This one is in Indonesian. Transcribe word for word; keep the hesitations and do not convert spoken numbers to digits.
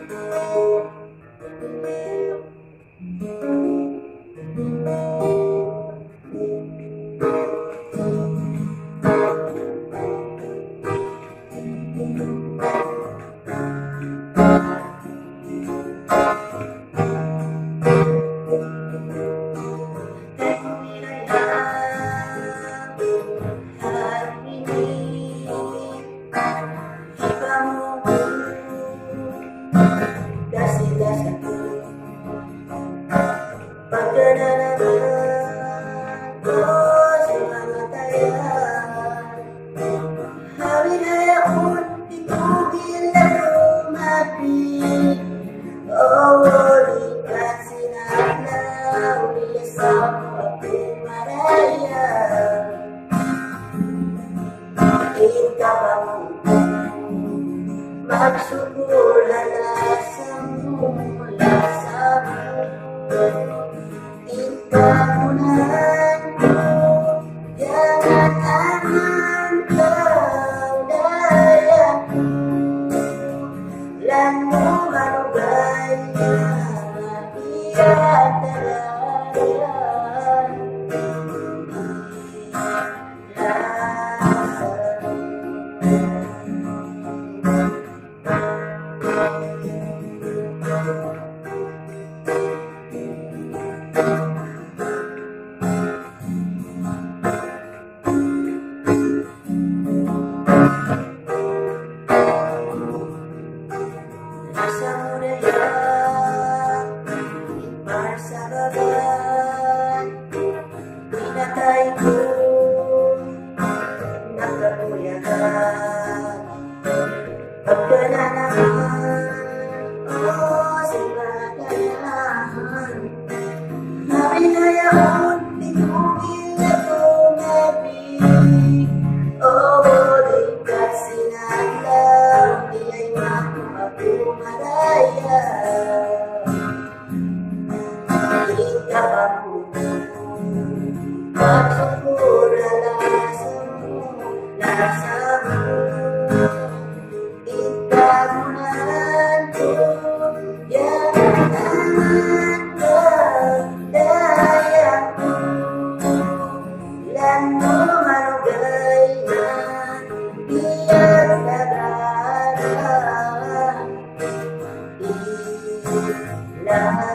Magsyukurlah lasamu, lasamu, permohonanku, jangan aman kau dayaku, lalu marugaya tiada Lasa mulia, persahabatan, binataiku, nak kemuliaan, kebenaran, oh sembadayan, hari hayaun dikugilaku Nabi, oh boleh kasih nanda, nilai mampu aku maraya, kita mampu, bersyukurlah lasamu, lasamu, permohonanku, jangan aman kau dayaku, lalu marugaya tiada berada.